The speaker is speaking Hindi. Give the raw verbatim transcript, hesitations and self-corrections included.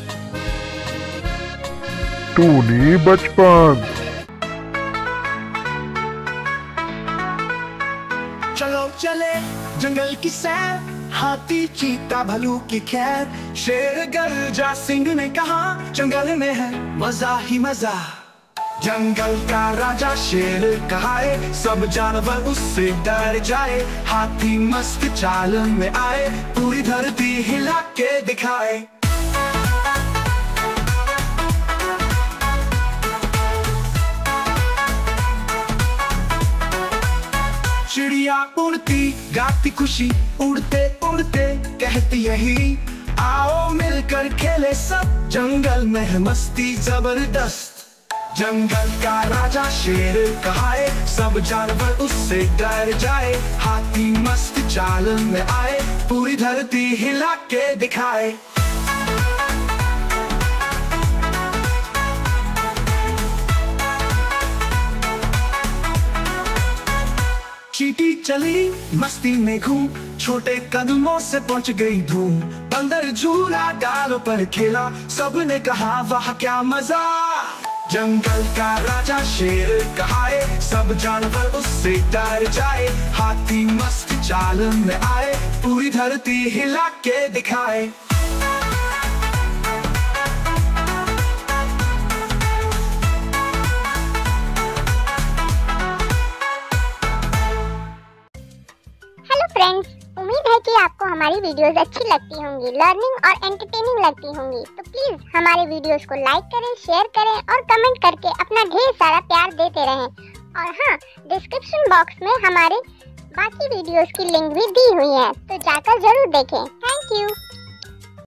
टूनी बचपन। चलो चले जंगल की सैर, हाथी चीता भालू की खैर, शेर गरजा सिंह ने कहा जंगल में है मजा ही मजा। जंगल का राजा शेर कहाए, सब जानवर उससे डर जाए। हाथी मस्त चाल में आए, पूरी धरती हिला के दिखाए। चिड़िया उड़ती गाती खुशी, उड़ते उड़ते कहती यही, आओ मिलकर खेले सब, जंगल में है मस्ती जबरदस्त। जंगल का राजा शेर कहाए, सब जानवर उससे डर जाए। हाथी मस्त चाल में आए, पूरी धरती हिला के दिखाए। चींटी चली मस्ती में घूम, छोटे कदमों से पहुंच गई धूम। बंदर झूला डालों पर खेला, सबने कहा वाह क्या मजा। जंगल का राजा शेर कहाए, सब जानवर उससे डर जाए। हाथी मस्त चाल में आए, पूरी धरती हिला के दिखाए। फ्रेंड्स, उम्मीद है कि आपको हमारी वीडियोस अच्छी लगती होंगी, लर्निंग और एंटरटेनिंग लगती होंगी। तो प्लीज हमारे वीडियोस को लाइक करें, शेयर करें और कमेंट करके अपना ढेर सारा प्यार देते रहें। और हाँ, डिस्क्रिप्शन बॉक्स में हमारे बाकी वीडियोस की लिंक भी दी हुई है, तो जाकर जरूर देखें। Thank you.